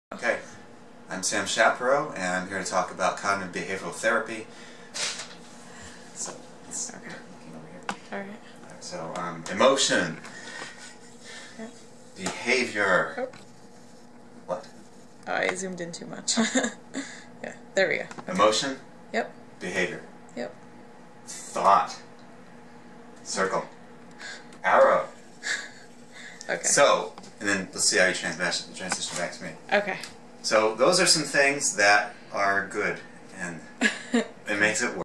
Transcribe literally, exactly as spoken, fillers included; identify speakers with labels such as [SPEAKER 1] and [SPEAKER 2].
[SPEAKER 1] Okay, I'm Sam Shapiro, and I'm here to talk about cognitive behavioral therapy. So, let's
[SPEAKER 2] Okay.
[SPEAKER 1] over here.
[SPEAKER 2] All right.
[SPEAKER 1] So, um, emotion,
[SPEAKER 2] Yep.
[SPEAKER 1] behavior.
[SPEAKER 2] Oh.
[SPEAKER 1] What?
[SPEAKER 2] Oh, I zoomed in too much. Yeah, there we go. Okay.
[SPEAKER 1] Emotion.
[SPEAKER 2] Yep.
[SPEAKER 1] Behavior.
[SPEAKER 2] Yep.
[SPEAKER 1] Thought. Circle. Arrow.
[SPEAKER 2] Okay.
[SPEAKER 1] So, and then let's see how you transition transition back to me.
[SPEAKER 2] Okay.
[SPEAKER 1] So, those are some things that are good, and it makes it work.